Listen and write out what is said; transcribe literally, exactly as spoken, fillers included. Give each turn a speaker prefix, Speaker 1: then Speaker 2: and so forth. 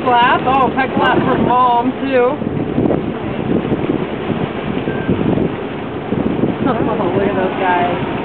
Speaker 1: slap. Oh, peg slap for mom, too. Oh, look at those guys.